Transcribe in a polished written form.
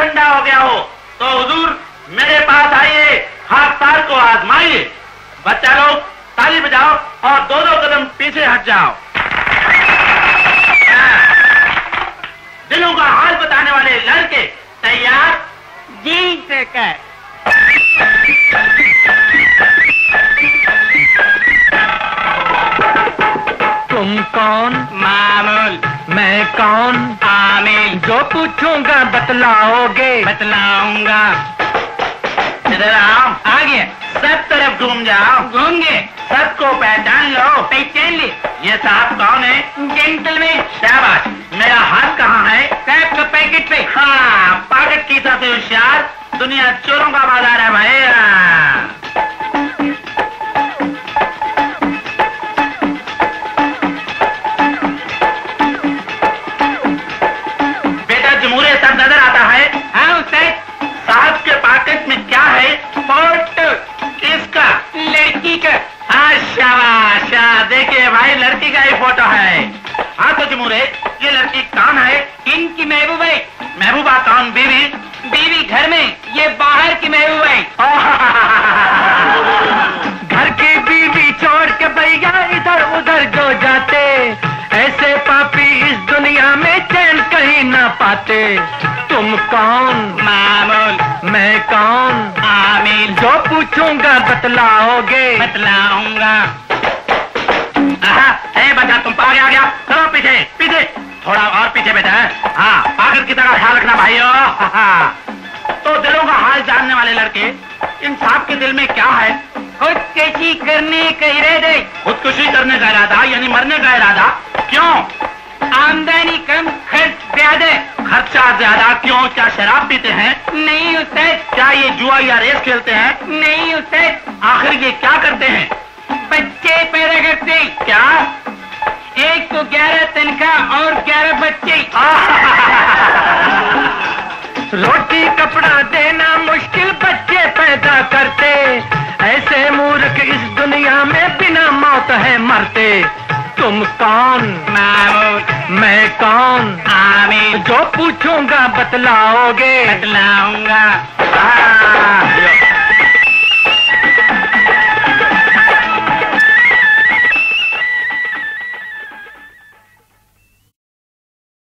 ठंडा हो गया हो तो हुजूर मेरे पास आइए, खाकसार को आजमाइए। बच्चा लोग ताली बजाओ और 2-2 कदम पीछे हट जाओ। दिलों का हाल बताने वाले लड़के तैयार? जी सरकार। तुम कौन? मामूल। मैं कौन? आमिल। जो पूछूंगा बतलाओगे? बतलाऊंगा। इधर आओ। आ गया। सब तरफ घूम जाओ। घूम गए। सबको पहचान लो। पहचान ली। ये साहब कौन है? जेंटलमैन। शाबाश। मेरा हाथ कहाँ है? साहब का पैकेट पे। हाँ, पॉकेट की सबसे होशियार। दुनिया चोरों का बाजार है भाई। बेटा जमूरे सब नजर आता है? हाँ उस्ताद। साहब के पॉकेट में क्या है? फोटो। किसका? लड़की का। शाबाश। देखिए भाई, लड़की का ही फोटो है। हाँ तो जमूरे, ये लड़की कौन है? इनकी महबूब है। महबूबा कौन? बीवी? बीवी घर में, ये बाहर की महबूब है। घर की बीवी छोड़ के भैया इधर उधर जो जाते, ऐसे पापी इस दुनिया में चैन कहीं ना पाते। तुम कौन? मामूल। मैं कौन? आमिल। जो पूछूंगा बतलाओगे? बतलाऊंगा। बच्चा तुम आगे आ गया। चलो पीछे पीछे, थोड़ा और पीछे बेटा। हाँ, आखिर की तरह ख्याल रखना भाइयों। तो दिलों का हाल जानने वाले लड़के, इन साहब के दिल में क्या है? खुदकुशी करने का इरादा। खुदकुशी करने का इरादा यानी मरने का इरादा। क्यों? आमदनी कम, खर्च ज्यादा। खर्चा ज्यादा क्यों? क्या शराब पीते हैं? नहीं उस्ताद। क्या ये जुआ या रेस खेलते हैं? नहीं उस्ताद। आखिर ये क्या करते हैं? बच्चे पैदा करते। क्या? 111 तनख्वाह और 11 बच्चे। रोटी कपड़ा देना मुश्किल, बच्चे पैदा करते। ऐसे मूर्ख इस दुनिया में बिना मौत है मरते। तुम कौन? मामूल। मैं कौन? आमिल। जो पूछूंगा बतलाओगे? बतलाऊंगा।